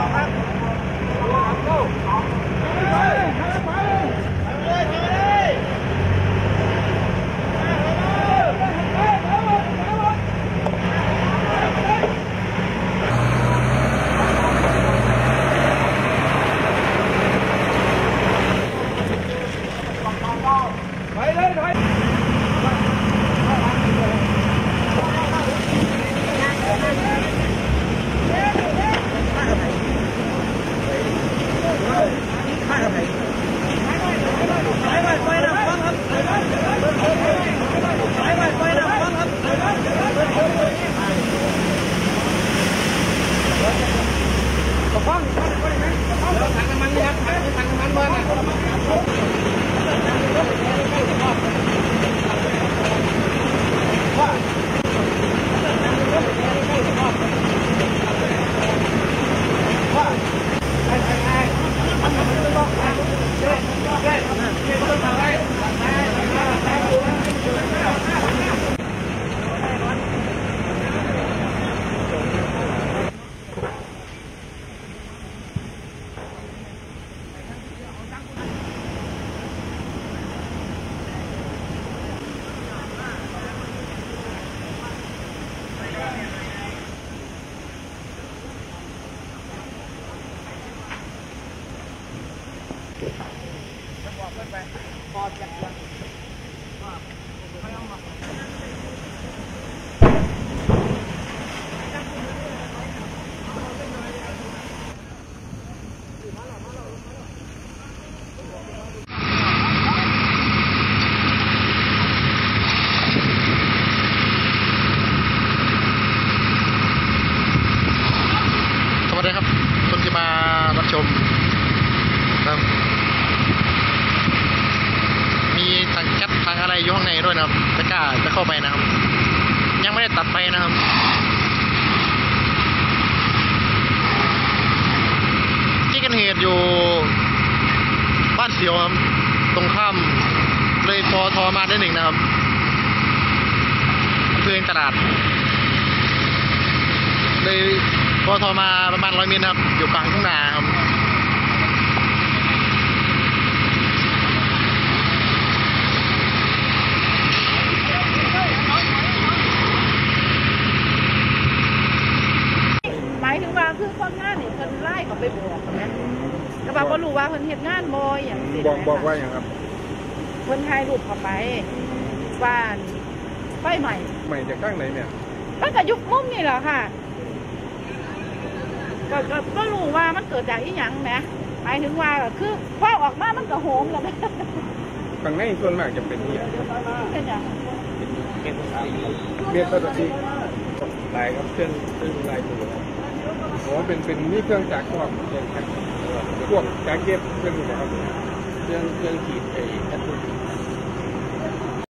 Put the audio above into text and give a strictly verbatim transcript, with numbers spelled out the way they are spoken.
มีทางแก๊สทางอะไรอยู่ข้างในด้วยนะครับไม่กล้าจะเข้าไปนะครับยังไม่ได้ตัดไฟนะครับที่เกิดเหตุอยู่บ้านเสียวครับตรงข้ามเลยปอทอมาได้หนึ่งนะครับอำเภอตลาดเลยปอทอมาประมาณร้อยเมตรครับอยู่กลางทุ่งนาครับหมายถึงว่าคือคนงานเนี่ยคนไล่เขาไปบอกนะแต่ว่าก็รู้ว่าคนเห็นงานบอยอย่างนี้บอกบอกว่าอย่างครับคนไทยหลุดเข้าไปบ้านไฟใหม่ใหม่จากข้างไหนเนี่ยตั้งแต่ยุคมุ้งนี่แหละค่ะก็ก็รู้ว่ามันเกิดจากอีหยังนะหมายถึงว่าคือพอออกมามันก็โหมแล้วนะฝั่งในส่วนมากจะเป็นนี่เป็นอย่างเมียนตัวที่ลายครับเครื่องเครื่องลายตัวโอ้เป็นเป็นนี่เครื่องจักรพวกเครื่องพวกการเก็บเครื่องอยู่นะครับเครื่องเครื่องขีดไอ้แคททู